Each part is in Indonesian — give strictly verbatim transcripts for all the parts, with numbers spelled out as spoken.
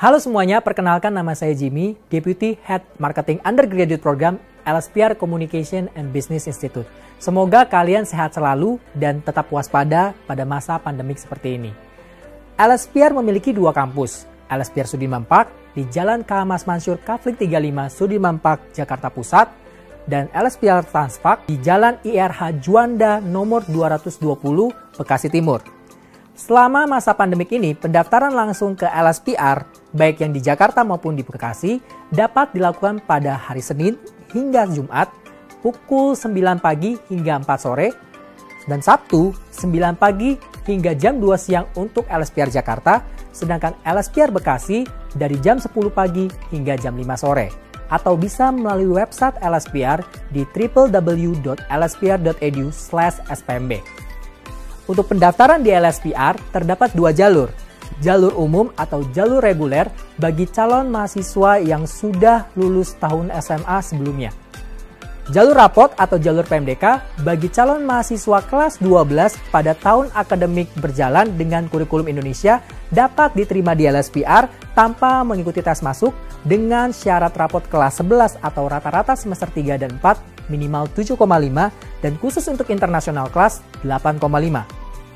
Halo semuanya, perkenalkan nama saya Jimmy, Deputy Head Marketing Undergraduate Program L S P R Communication and Business Institute. Semoga kalian sehat selalu dan tetap waspada pada masa pandemik seperti ini. L S P R memiliki dua kampus, L S P R Sudirman Park di Jalan K H Mas Mansur Kafling tiga puluh lima Sudirman Park, Jakarta Pusat, dan L S P R Transpark di Jalan I R H Juanda nomor dua ratus dua puluh, Bekasi Timur. Selama masa pandemik ini, pendaftaran langsung ke L S P R, baik yang di Jakarta maupun di Bekasi, dapat dilakukan pada hari Senin hingga Jumat, pukul sembilan pagi hingga empat sore, dan Sabtu sembilan pagi hingga jam dua siang untuk L S P R Jakarta, sedangkan L S P R Bekasi dari jam sepuluh pagi hingga jam lima sore. Atau bisa melalui website L S P R di w w w dot l s p r dot e d u slash s p m b. Untuk pendaftaran di L S P R terdapat dua jalur, jalur umum atau jalur reguler bagi calon mahasiswa yang sudah lulus tahun S M A sebelumnya. Jalur rapot atau jalur P M D K bagi calon mahasiswa kelas dua belas pada tahun akademik berjalan dengan kurikulum Indonesia dapat diterima di L S P R tanpa mengikuti tes masuk dengan syarat rapot kelas sebelas atau rata-rata semester tiga dan empat minimal tujuh koma lima dan khusus untuk internasional kelas delapan koma lima.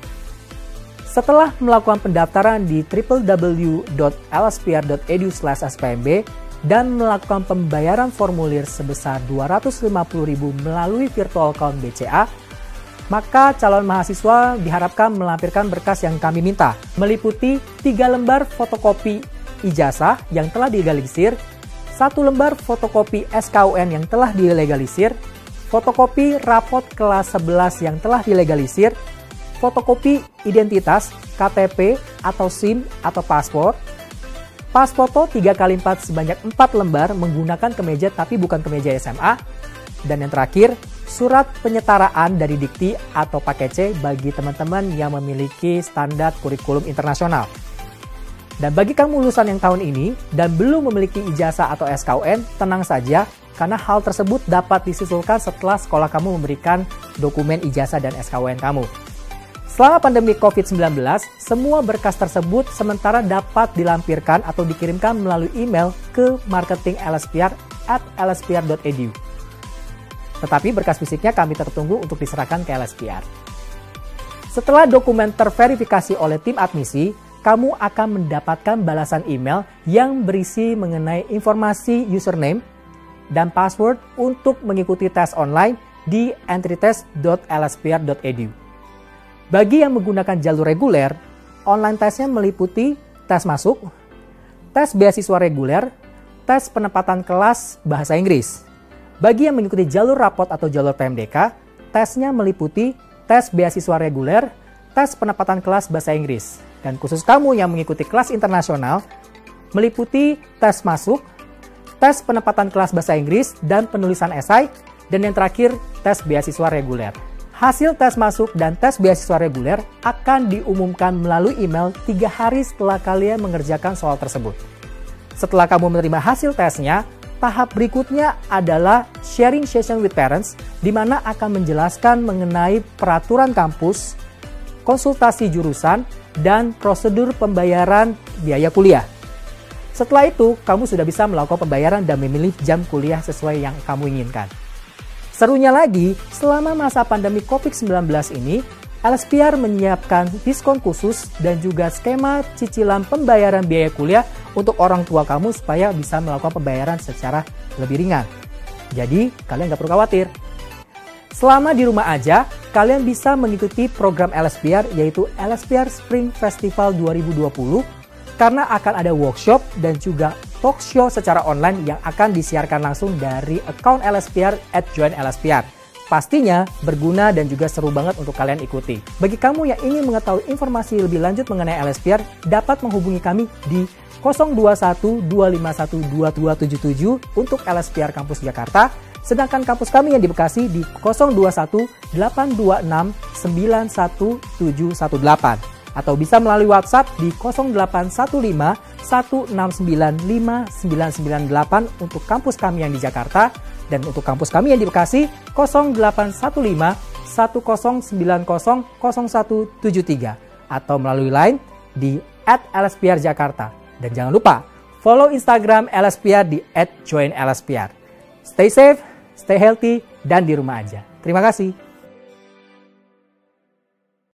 Setelah melakukan pendaftaran di w w w dot l s p r dot e d u slash s p m b dan melakukan pembayaran formulir sebesar dua ratus lima puluh ribu rupiah melalui virtual account B C A, maka calon mahasiswa diharapkan melampirkan berkas yang kami minta, meliputi tiga lembar fotokopi ijazah yang telah dilegalisir, satu lembar fotokopi S K U N yang telah dilegalisir, fotokopi rapot kelas sebelas yang telah dilegalisir, fotokopi identitas, K T P atau SIM atau paspor, pas foto tiga kali empat sebanyak empat lembar menggunakan kemeja tapi bukan kemeja S M A, dan yang terakhir, surat penyetaraan dari Dikti atau paket C bagi teman-teman yang memiliki standar kurikulum internasional. Dan bagi kamu lulusan yang tahun ini dan belum memiliki ijazah atau S K U N, tenang saja karena hal tersebut dapat disusulkan setelah sekolah kamu memberikan dokumen ijazah dan S K U N kamu. Selama pandemi covid sembilan belas, semua berkas tersebut sementara dapat dilampirkan atau dikirimkan melalui email ke marketing L S P R at l s p r dot e d u. Tetapi berkas fisiknya kami tertunggu untuk diserahkan ke L S P R. Setelah dokumen terverifikasi oleh tim admisi, kamu akan mendapatkan balasan email yang berisi mengenai informasi username dan password untuk mengikuti tes online di entrytest dot l s p r dot e d u. Bagi yang menggunakan jalur reguler, online tesnya meliputi tes masuk, tes beasiswa reguler, tes penempatan kelas bahasa Inggris. Bagi yang mengikuti jalur rapot atau jalur P M D K, tesnya meliputi tes beasiswa reguler, tes penempatan kelas bahasa Inggris. Dan khusus kamu yang mengikuti kelas internasional, meliputi tes masuk, tes penempatan kelas bahasa Inggris, dan penulisan esai, dan yang terakhir, tes beasiswa reguler. Hasil tes masuk dan tes beasiswa reguler akan diumumkan melalui email tiga hari setelah kalian mengerjakan soal tersebut. Setelah kamu menerima hasil tesnya, tahap berikutnya adalah sharing session with parents, di mana akan menjelaskan mengenai peraturan kampus, konsultasi jurusan, dan prosedur pembayaran biaya kuliah. Setelah itu, kamu sudah bisa melakukan pembayaran dan memilih jam kuliah sesuai yang kamu inginkan. Serunya lagi, selama masa pandemi covid sembilan belas ini, L S P R menyiapkan diskon khusus dan juga skema cicilan pembayaran biaya kuliah untuk orang tua kamu supaya bisa melakukan pembayaran secara lebih ringan. Jadi, kalian nggak perlu khawatir. Selama di rumah aja, kalian bisa mengikuti program L S P R yaitu L S P R Spring Festival dua ribu dua puluh karena akan ada workshop dan juga talk show secara online yang akan disiarkan langsung dari account L S P R at join L S P R. Pastinya berguna dan juga seru banget untuk kalian ikuti. Bagi kamu yang ingin mengetahui informasi lebih lanjut mengenai L S P R, dapat menghubungi kami di nol dua satu dua lima satu dua dua tujuh tujuh untuk L S P R Kampus Jakarta, sedangkan kampus kami yang di Bekasi di nol dua satu delapan dua enam sembilan satu tujuh satu delapan. Atau bisa melalui WhatsApp di nol delapan satu lima satu enam sembilan lima sembilan sembilan delapan untuk kampus kami yang di Jakarta, dan untuk kampus kami yang di Bekasi nol delapan satu lima satu nol sembilan nol nol satu tujuh tiga atau melalui Line di at L S P R Jakarta. Dan jangan lupa Follow Instagram L S P R di et join L S P R. Stay safe, stay healthy, dan di rumah aja. Terima kasih.